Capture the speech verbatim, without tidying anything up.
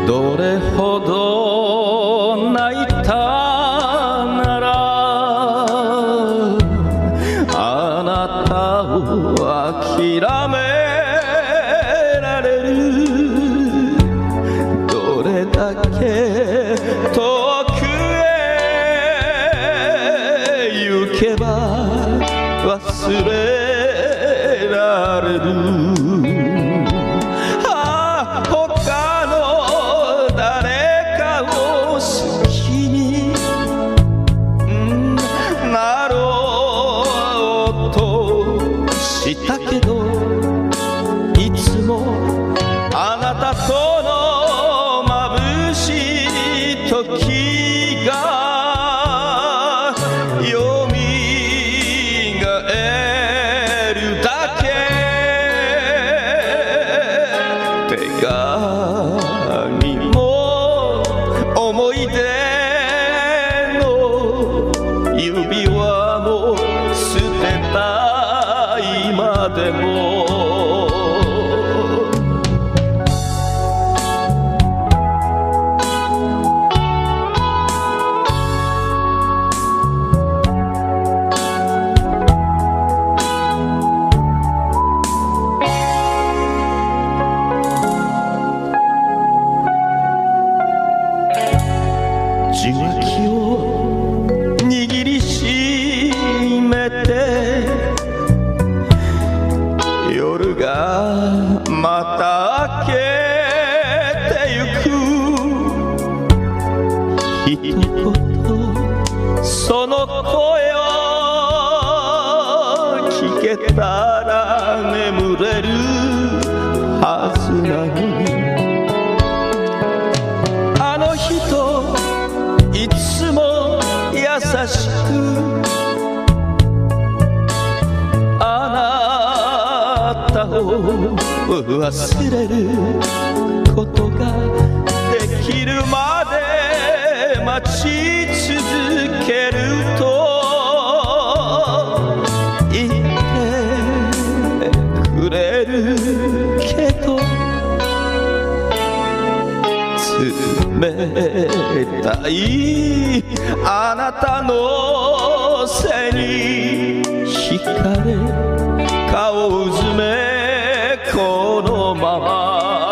どれほど泣いたならあなたを諦められる。どれだけ遠くへ行けば忘れられる。したけどいつもあなたとの眩しい時がよみがえるだけ。手紙も思い出の指輪も捨てた今でも受話器を握りしめて夜がまた明けてゆく。一言その声を聞けたら眠れるはずなのに。あの人いつも優しく忘れることができるまで待ち続けると言ってくれるけど冷たいあなたの背に惹かれ顔うずめこのまま